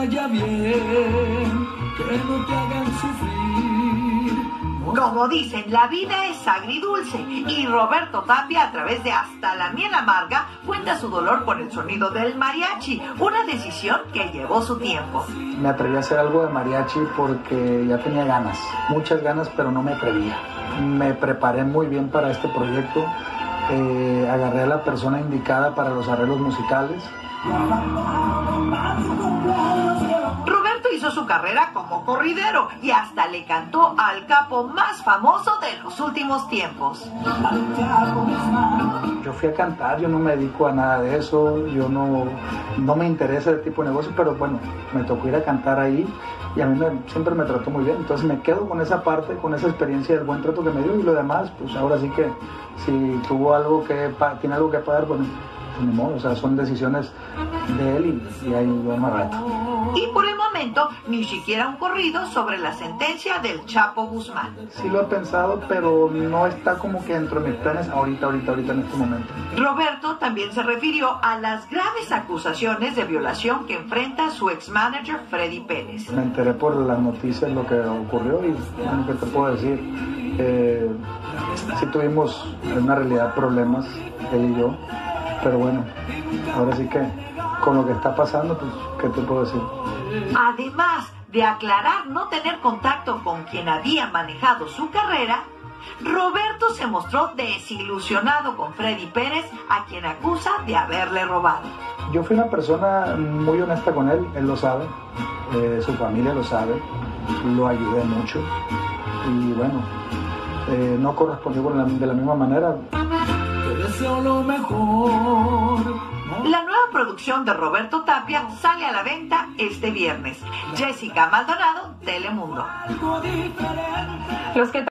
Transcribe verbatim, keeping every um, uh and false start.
vaya bien, que no te hagan sufrir. Como dicen, la vida es agridulce y Roberto Tapia, a través de Hasta la miel amarga, cuenta su dolor por el sonido del mariachi, una decisión que llevó su tiempo. Me atreví a hacer algo de mariachi porque ya tenía ganas, muchas ganas, pero no me atrevía. Me preparé muy bien para este proyecto, eh, agarré a la persona indicada para los arreglos musicales. Roberto hizo su carrera como corridero y hasta le cantó al capo más famoso de los últimos tiempos. Yo fui a cantar, yo no me dedico a nada de eso, yo no, no me interesa ese tipo de negocio, pero bueno, me tocó ir a cantar ahí y a mí me, siempre me trató muy bien, entonces me quedo con esa parte, con esa experiencia del buen trato que me dio y lo demás, pues ahora sí que si tuvo algo que, tiene algo que pagar, bueno, pues ni modo, o sea, son decisiones de él y, y ahí vamos a rato. Y por el momento, ni siquiera un corrido sobre la sentencia del Chapo Guzmán. Sí lo he pensado, pero no está como que dentro de mis planes ahorita, ahorita, ahorita en este momento. Roberto también se refirió a las graves acusaciones de violación que enfrenta su ex-manager Freddy Pérez. Me enteré por las noticias lo que ocurrió y bueno, ¿qué te puedo decir? Eh, sí tuvimos en una realidad problemas, él y yo, pero bueno, ahora sí que con lo que está pasando, pues, ¿qué te puedo decir? Además de aclarar no tener contacto con quien había manejado su carrera, Roberto se mostró desilusionado con Freddy Pérez, a quien acusa de haberle robado. Yo fui una persona muy honesta con él, él lo sabe, eh, su familia lo sabe, lo ayudé mucho y bueno, eh, no correspondió con la, de la misma manera. Te deseo lo mejor. La nueva producción de Roberto Tapia sale a la venta este viernes. Jessica Maldonado, Telemundo. Algo diferente. Los que